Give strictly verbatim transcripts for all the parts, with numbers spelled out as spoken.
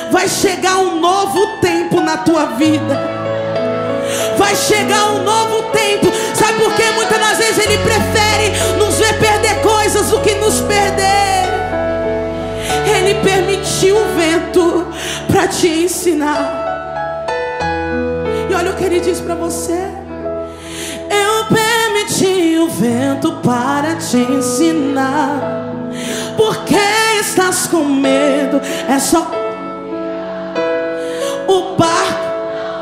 vai chegar um novo tempo na tua vida. Vai chegar um novo tempo. Sabe por quê? Muitas das vezes Ele prefere nos ver perder coisas do que nos perder. Ele permitiu o vento para te ensinar. E olha o que Ele diz para você: eu permiti o vento para te ensinar. Porque estás com medo? É só o barco.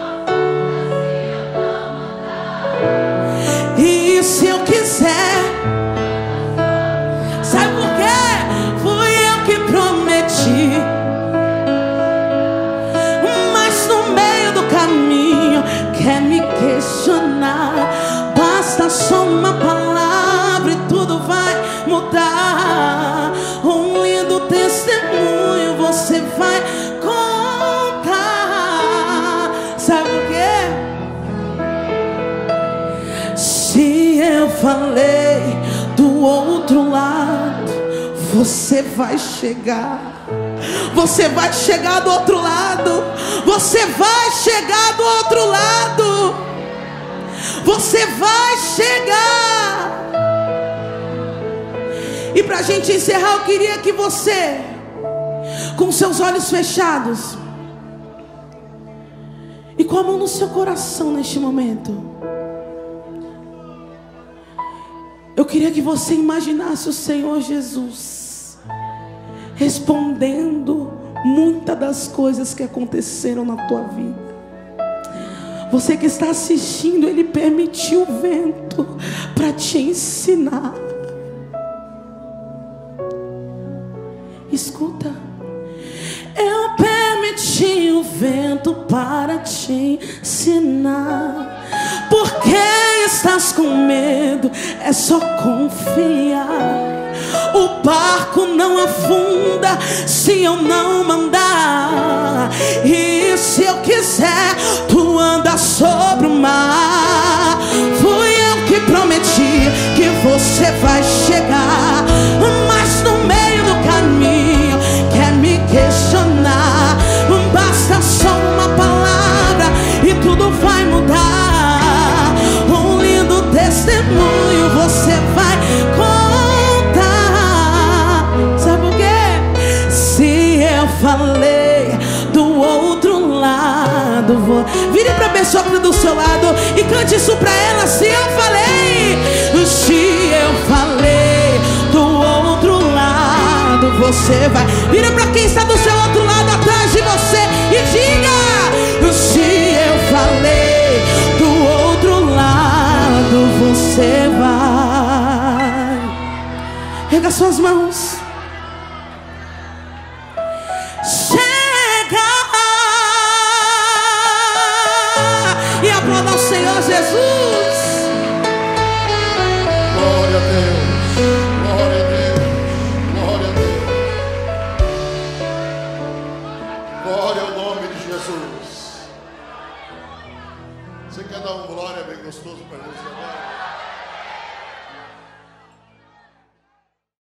E se eu quiser, sabe por quê? Fui eu que prometi. Mas no meio do caminho quer me questionar. Basta só uma palavra e tudo vai mudar. Um lindo testemunho você vai contar. Sabe por quê? Se eu falei do outro lado, você vai chegar. Você vai chegar do outro lado. Você vai chegar do outro lado. Você vai chegar. E pra gente encerrar, eu queria que você, com seus olhos fechados e com a mão no seu coração neste momento, eu queria que você imaginasse o Senhor Jesus respondendo muitas das coisas que aconteceram na tua vida. Você que está assistindo, Ele permitiu o vento para te ensinar. Escuta. Eu permiti o vento para te ensinar. Porque estás com medo? É só confiar. O barco não afunda se eu não mandar. E se eu quiser, tu andas sobre o mar. Fui eu que prometi que você vai chegar. Mas no meio do caminho quer me questionar. Basta só uma palavra e tudo vai mudar. Um lindo testemunho você vai contar. Sabe por quê? Se eu falei do outro lado, vou... Vire pra pessoa que tá do seu lado e cante isso pra ela. Se eu falei, se eu falei do outro lado, você vai. Vira pra quem está do seu outro lado, atrás de você, e diga: se eu falei do outro lado, você vai. Rega suas mãos. Chega e aplauda ao Senhor Jesus. Glória a Deus, glória a Deus, glória a Deus. Glória ao nome de Jesus. Você quer dar um glória bem gostoso para Jesus agora?